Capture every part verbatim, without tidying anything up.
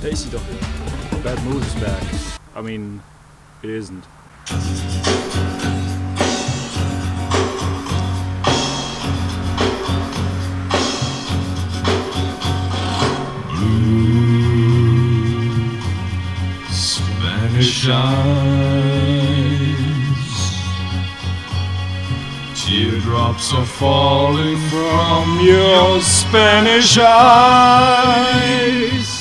Stacy doch. Bad Moves is back. I mean, it isn't. Blue Spanish eyes, teardrops are falling from your Spanish eyes.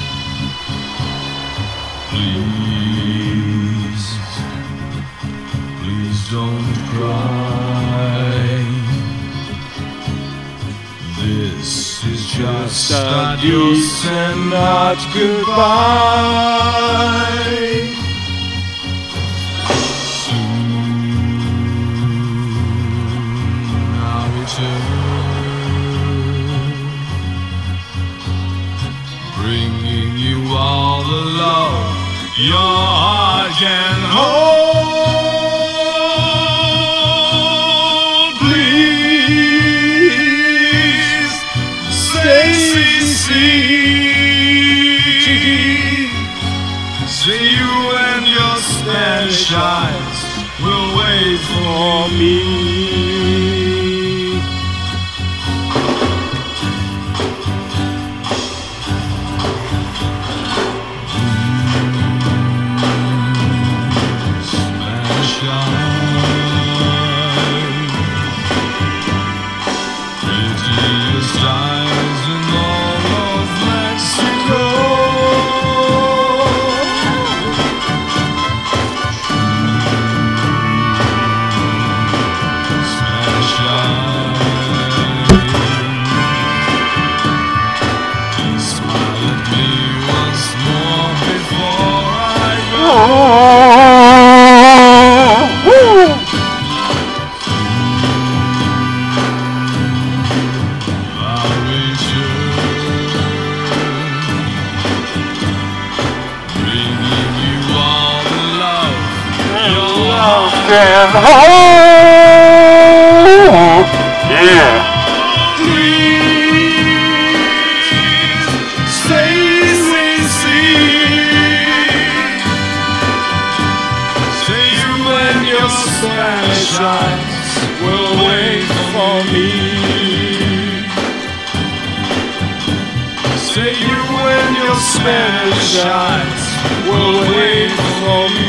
Please, please don't cry. This is just adios and not goodbye. Soon I'll return, bringing you all the love your heart can hold. Please, Stacy, say you and your Spanish eyes will wait for me. And home, yeah. Please, Stacy, say you and your Spanish eyes will wait for me. Say you and your Spanish eyes will wait for me.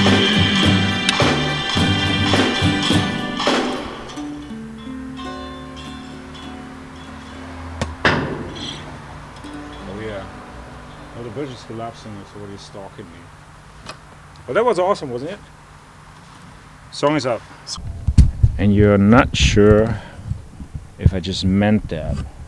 Oh, the bridge is collapsing, it's already stalking me. But that was awesome, wasn't it? Song is up. And you're not sure if I just meant that.